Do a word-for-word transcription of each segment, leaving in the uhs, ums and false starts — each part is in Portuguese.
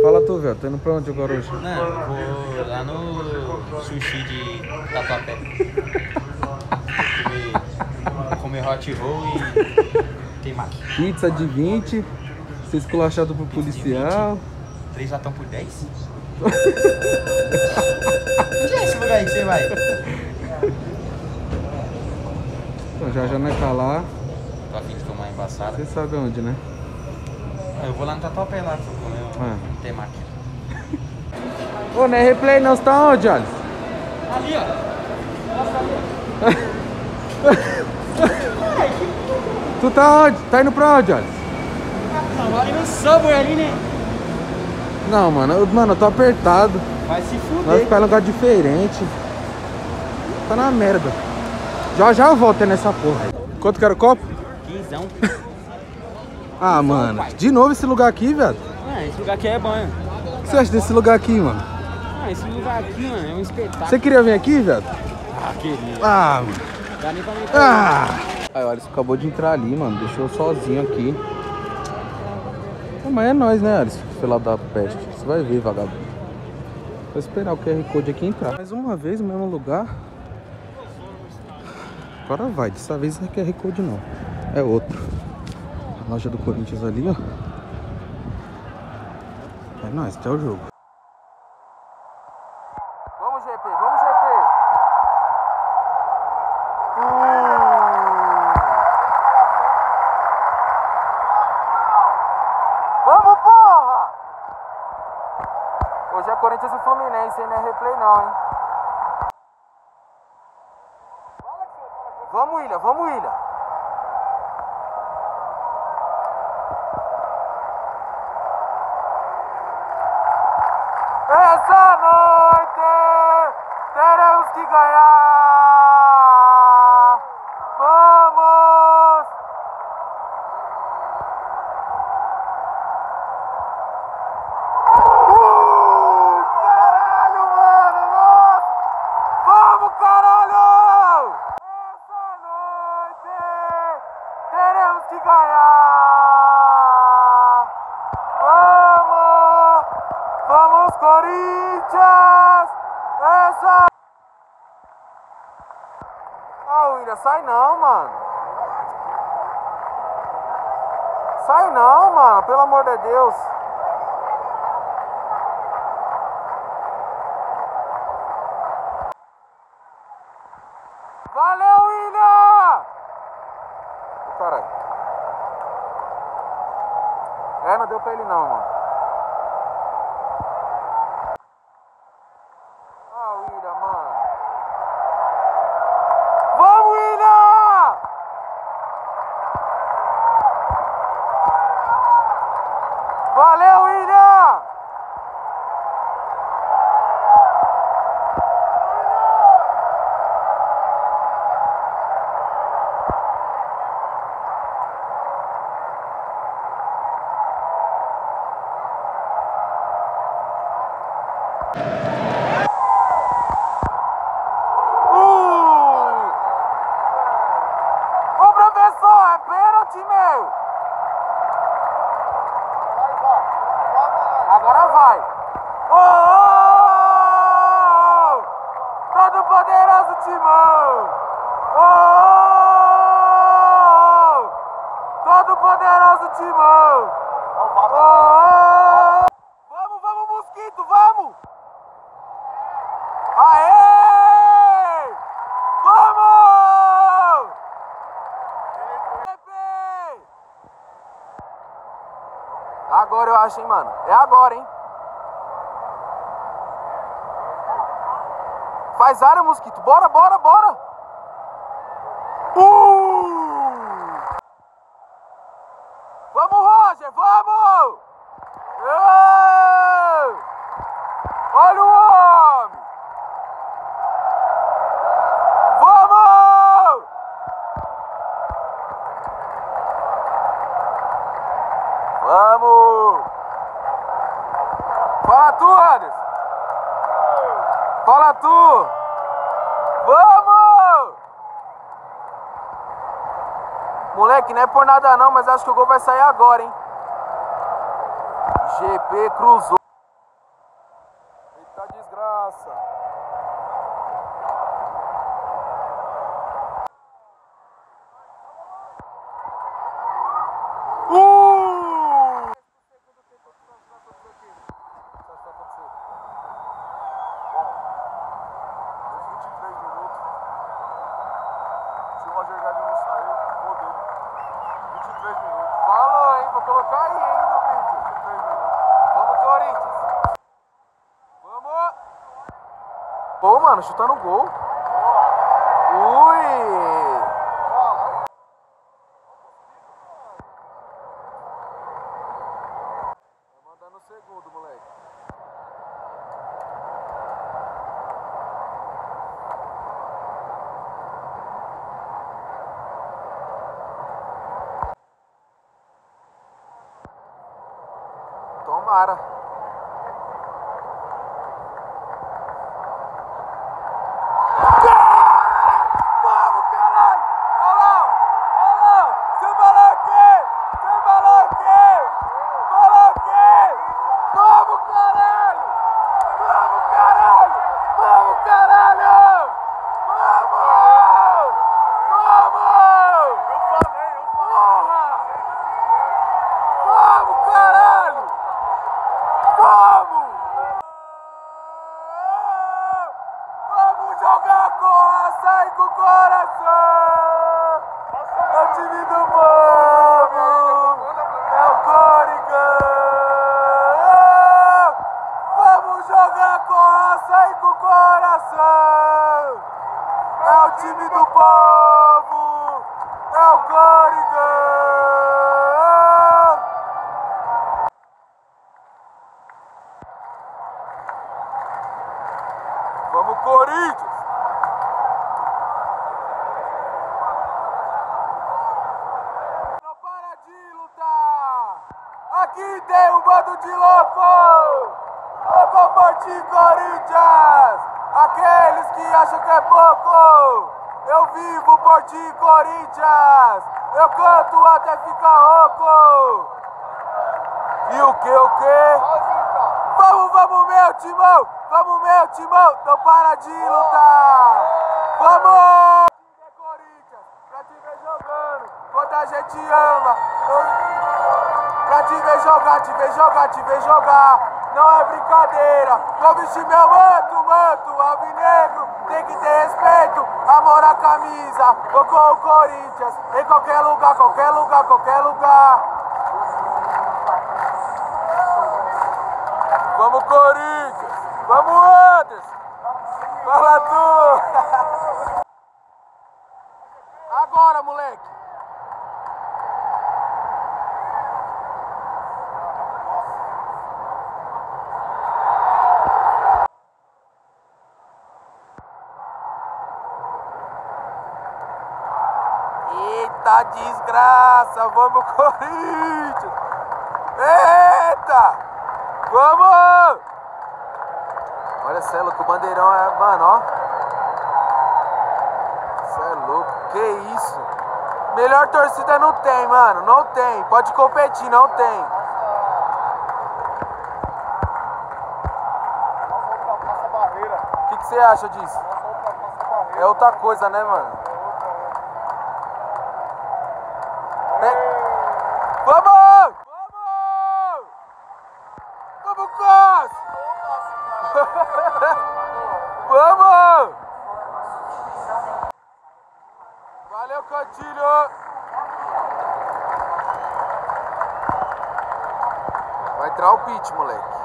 Fala tu, velho. Tá indo pra onde agora hoje? Não, eu vou lá no sushi de Tatuapé. comer, comer hot roll e temaki. Pizza de vinte, ser esculachado pro policial. Três latão por dez? Onde é esse lugar aí que você vai? Então, já já não é calar. Tô a fim de tomar embaçada. Você sabe onde, né? Eu vou lá no Tatuapé lá pra comer um Ah. temaki. Ô, não é replay não, você tá onde, Alisson? Ali, ó. Tu tá onde? Tá indo pra onde, Alisson? Tava ali no Subway ali, né? Não, mano, eu, mano, eu tô apertado. Vai se Vai fuder. ficar em lugar diferente. Tá na merda. Já já eu volto nessa porra. Quanto que era o copo? Quinzão. Ah, mano, de novo esse lugar aqui, velho. Ah, esse lugar aqui é banho. O que você acha desse lugar aqui, mano? Ah, esse lugar aqui, mano, é um espetáculo. Você queria vir aqui, velho? Ah, queria. Ah, mano. Dá nem pra mim. Ah! Aí, o Alisson acabou de entrar ali, mano. Deixou eu sozinho aqui. Mas é nóis, né, Alisson? Sei lá da peste. Você vai ver, vagabundo. Vou esperar o Q R Code aqui entrar. Mais uma vez, no mesmo lugar. Agora vai. Dessa vez não é Q R Code, não. É outro. A loja do Corinthians ali, ó. É nóis, até o jogo. Vamos, G P. Vamos, G P. Vamos, porra! Hoje é Corinthians e Fluminense, hein? Não é replay não, hein? Vamos, William, vamos, William. Essa noite teremos que ganhar. Vamos! Uh, caralho, mano! Nossa! Vamos, caralho! Essa noite teremos que ganhar! Vamos! Vamos, Corinthians! Essa... Ah, William, sai não, mano! Sai não, mano! Pelo amor de Deus! Valeu, William! Ô, caralho. É, não deu pra ele não, mano. Ah, William, mano. Vamos, William! Valeu, William! Ô, professor, é pênalti, meu! Agora vai! Ô, ô, ô, todo poderoso Timão! Ô, ô, todo poderoso Timão! Ô, ô, vamos, vamos, Mosquito, vamos! Aê! Vamos! Agora eu acho, hein, mano. É agora, hein? Faz área, Mosquito. Bora, bora, bora! Uh! Vamos, Roger, vamos! Ei! Olha o homem! Vamos! Vamos! Fala tu, Anderson! Fala tu! Vamos! Moleque, não é por nada não, mas acho que o gol vai sair agora, hein? G P cruzou. raça. Uh! vinte e três minutos. Se o Roger Guedes não sair, vou dele. vinte e três minutos. Falou, hein? Vou colocar aí, hein, no vídeo. vinte e três minutos. Vamos, Corinthians. Vamos. Pô, mano, chutar no gol. Ui! Vai mandar no segundo, moleque. Tomara. Jogar com raça e com coração. É o time do povo. É o Coringão. Vamos jogar com raça e com coração. É o time do povo. É o Coringão. Vamos, Corinthians! Não para de lutar! Aqui tem um bando de louco! Eu vou partir, Corinthians! Aqueles que acham que é pouco! Eu vivo por ti, Corinthians! Eu canto até ficar rouco! E o que, o que? Vamos, vamos, meu timão! Vamos, meu timão! Não para de lutar! Vamos! Corinthians, pra te ver jogando, quando a gente ama. Eu... Pra te ver jogar, te ver jogar, te ver jogar. Não é brincadeira. Eu vesti meu manto, manto, alvinegro. Tem que ter respeito, amor à camisa. Vou com o Corinthians, em qualquer lugar, qualquer lugar, qualquer lugar. Vamos, Corinthians! Vamos, Anderson! Fala tu! Agora, moleque! Eita desgraça! Vamos, Corinthians! Eita! Vamos! Olha, cê é louco, o bandeirão é... Mano, ó. Cê é louco, que isso? Melhor torcida não tem, mano, não tem. Pode competir, não tem. O que você acha disso? É outra coisa, né, mano? É... Vamos! Vamos! Vamos, Cássio! Vamos! Valeu, Cantilho! Vai entrar o pitch, moleque.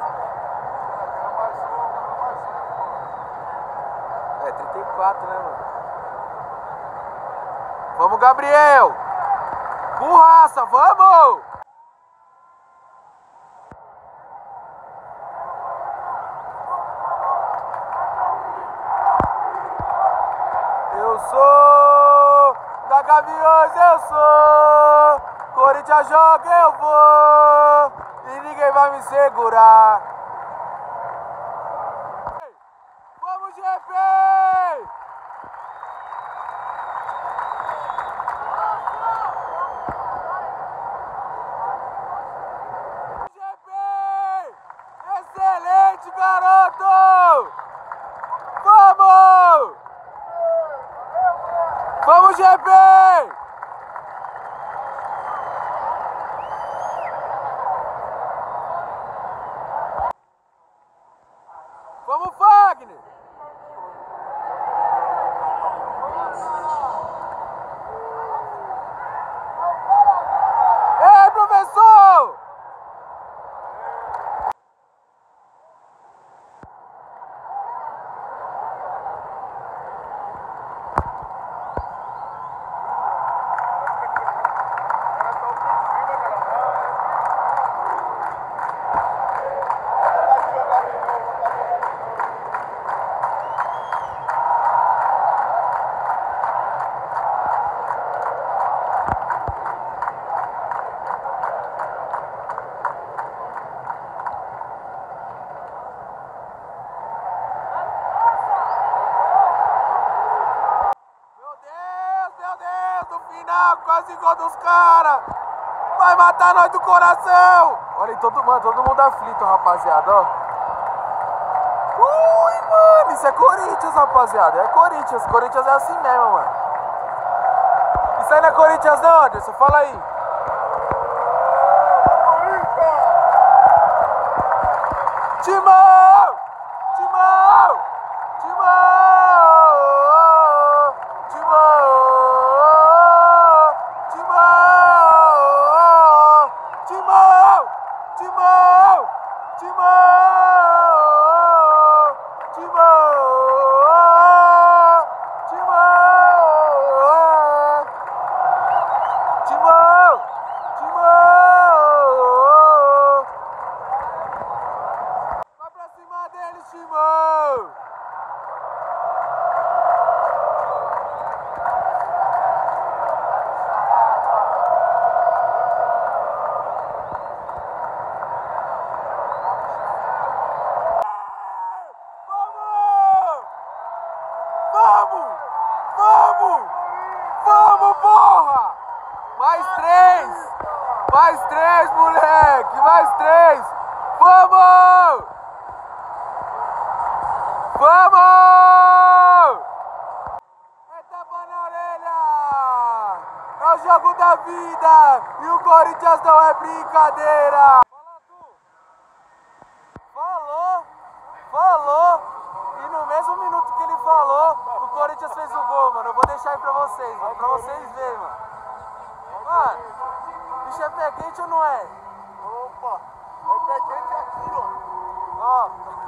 É, trinta e quatro, né, mano? Vamos, Gabriel! Burraça, vamos! Eu sou da Gaviões, eu sou. Corinthians joga, eu vou. E ninguém vai me segurar. Vamos, G P! G P! Excelente! frente, garoto! Vamos! Vamos, G P! Vamos, Fagner! Ei, professor! Quase gol dos caras! Vai matar nós do coração! Olha aí, todo, mano, todo mundo aflito, rapaziada, ó. Ui, mano, isso é Corinthians, rapaziada. É Corinthians, Corinthians é assim mesmo, mano. Isso aí não é Corinthians não, Anderson, fala aí. Timão! Timão! Timão! Timão! Timão! Timão! Timão! Timão! Timão! Timão! Vai pra cima deles, Timão! Vamos, porra! Mais três! Mais três, moleque! Mais três! Vamos! Vamos! É tapa na orelha! É o jogo da vida! E o Corinthians não é brincadeira! Falou! Falou! E no mesmo minuto que ele falou, o Corinthians fez o gol, mano. Eu vou deixar aí pra vocês, mano, pra vocês verem, mano. Mano, bicho é pé quente ou não é? Opa, é pé quente aqui, ó. Ó.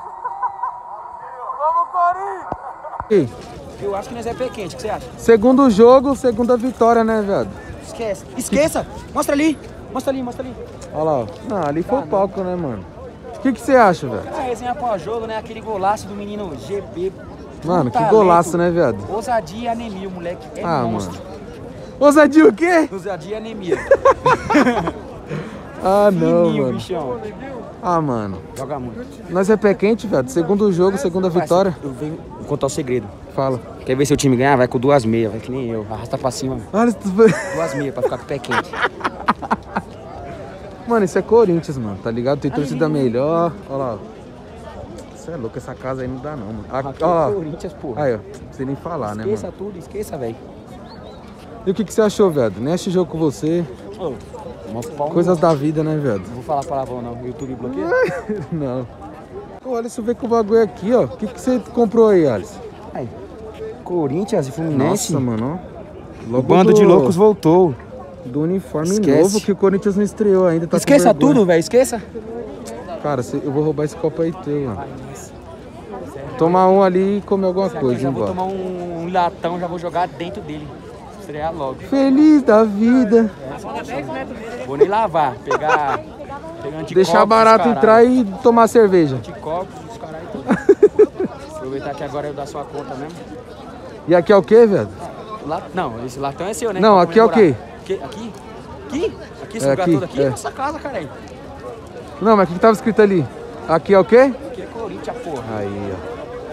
Vamos, Corinthians! Eu acho que nós é pé quente, o que você acha? Segundo jogo, segunda vitória, né, velho? Esquece. Esqueça! Mostra ali! Mostra ali, mostra ali. Olha lá, ó. Não, ali foi o palco, né, mano? O que que você acha, velho? A resenha pós-jogo, né? Aquele golaço do menino G B. Mano, que talento, golaço, né, viado? Ousadia e anemia, o moleque é Ah, monstro. mano. Ousadia o quê? Ousadia e anemia. Ah, não, Fininho, mano. bichão. Ah, mano. Joga muito. Nós é pé quente, velho. Segundo jogo, segunda vitória. Eu venho contar o segredo. Fala. Quer ver se o time ganhar? Vai com duas meias, vai que nem eu. Arrasta pra cima. Olha, tu... Duas meias pra ficar com o pé quente. Mano, isso é Corinthians, mano, tá ligado? Tem torcida melhor. Olha lá. Você é louco, essa casa aí não dá não, mano. Aqui Olha lá. é Corinthians, porra. Aí, ó. Não sei nem falar, né, Esqueça mano? tudo, esqueça, velho. E o que que você achou, velho? Nem assisti jogo com você. Oh, Coisas da vida, né, velho? Não vou falar palavrão não, o YouTube bloqueia? Não. Ô, Alisson, vê com o bagulho aqui, ó. O que que você comprou aí, Alisson? Aí, Corinthians e Fluminense. Nossa, mano, ó. O Logo bando do- de loucos voltou. Do uniforme Esquece. novo que o Corinthians não estreou ainda. Tá com Esqueça vergonha. tudo, velho, esqueça. Cara, cê- eu vou roubar esse copo aí teu, mano. Tomar um ali e comer alguma Aqui, coisa, já hein, vou vó? tomar um, um latão, já vou jogar dentro dele. Estrear logo. Feliz da vida. Vou nem lavar, pegar, pegar anticorpos. Deixar barato os entrar e tomar cerveja. Anticorpos, os caralho. Aproveitar que agora eu dar sua conta mesmo. E aqui é o quê, velho? La... Não, esse latão é seu, né? Não, Pra aqui é o comemorar. Que- Aqui? Aqui? Aqui, esse É, lugar aqui, todo aqui? é. É nossa casa, caralho. Não, mas o que que tava escrito ali? Aqui é o quê? Aqui é Corinthians, porra. Aí, ó.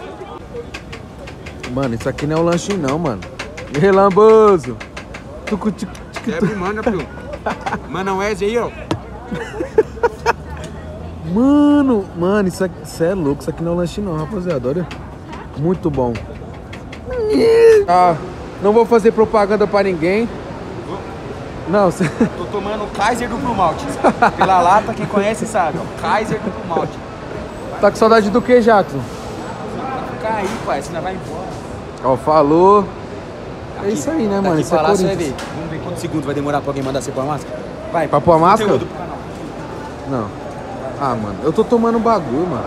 Mano, isso aqui não é um lanchinho não, mano. Relamboso. Tucu, tucu, tucu, Quebra e manda, pio. Manda um Wes aí, ó. Mano, mano, isso aqui isso é louco. Isso aqui não é lanche não, rapaziada. Olha. Muito bom. Ah, não vou fazer propaganda pra ninguém. Não, você... Tô tomando Kaiser do Blue Malt. Pela lata, quem conhece sabe, ó. Kaiser do Blue Malt. Tá com saudade do que, Jackson? Fica aí, pai, senão vai embora. Ó, falou. É Aqui, isso aí, né, mano? daqui Isso pra é lá você vai Corinthians. ver. Vamos ver quantos segundos vai demorar pra alguém mandar você pôr a máscara? Vai, Pra pôr a máscara? conteúdo pro canal. Não. Ah, mano, eu tô tomando bagulho, mano.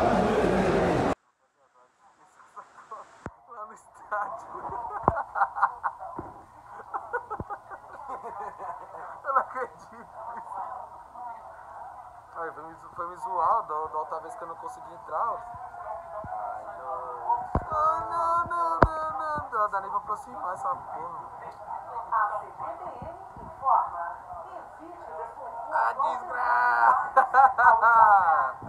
Lá no estádio. Eu não acredito. Ai, foi, me, foi me zoar da, da outra vez que eu não consegui entrar. Ó. Ai, não. Ai, não, não, não, não. Não dá nem pra aproximar essa porra. A C B D M informa. Evite Ah, desgraça!